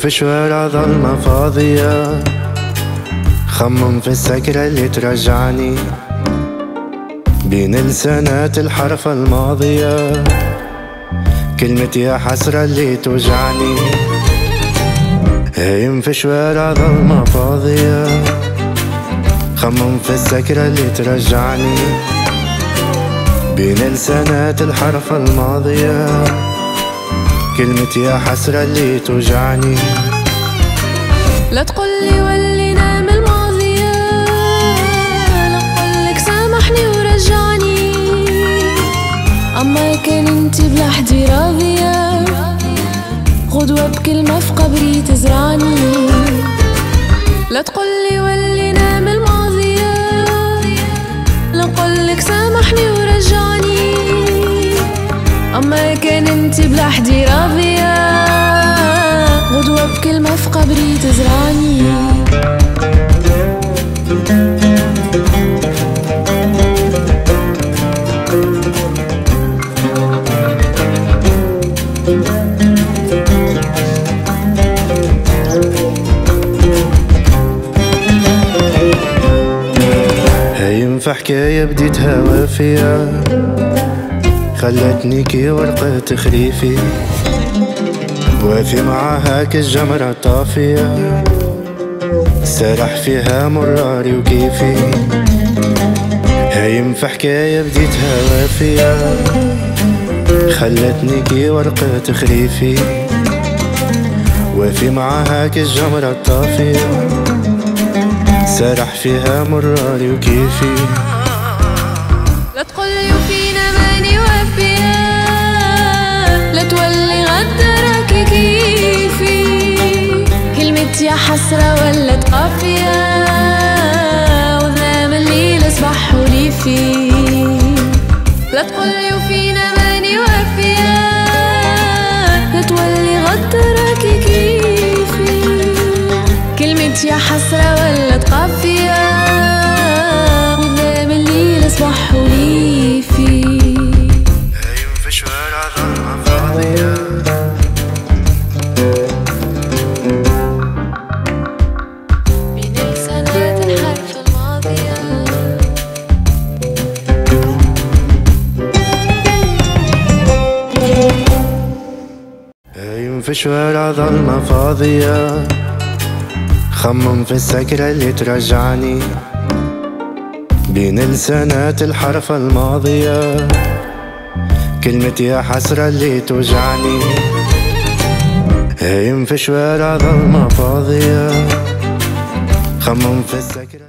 في شوارع ظلمة فاضية، خمم في السكرة اللي ترجعني بين لسانات الحرف الماضية، كلمة يا حسرة اللي توجعني. هايم في شوارع ظلمة فاضية، خمم في السكرة اللي ترجعني بين لسانات الحرف الماضية، كلمة يا حسرة اللي توجعني. لا تقولي ولي نام الماضية، لا قولك سامحني ورجعني، أما كان انت بلحدي راضية، غدوة بكلمة في قبري تزرعني. لا تقولي ولي نام الماضية، لا قولك سامحني ورجعني، أما كان انت بلحدي راضية، غدوة بكلمة في قبري تزرعني. هايم في حكاية بديتها وافية، خلتني كي ورقة تخريفي، وافي معاها كالجمرة طافية، سرح فيها مراري وكيفي. هايم في حكاية بديتها وافية، خلتني كي ورقة تخريفي، وافي معاها كالجمرة طافية، سرح فيها مراري وكيفي. لا تقولي وفينا ماني وافية، لا تولي غدرك كيفي، كلمة يا حسرة ولت قافية، وظلام الليل أصبح وليفي. لا تقولي وفينا ماني وافية، لا تولي غدرك كيفي، كلمة يا حسرة ولت قافية، وظلام الليل أصبح وليفي. هايم في شوارع ظلمة فاضية، بين لسانات الحرف الماضية. هايم في شوارع ظلمة فاضية، خمم في السكرة اللي ترجعني بين لسانات الحرف الماضية، كلمة يا حسرة اللي توجعني. هايم في شوارع ظلمة فاضية، خمم في السكرة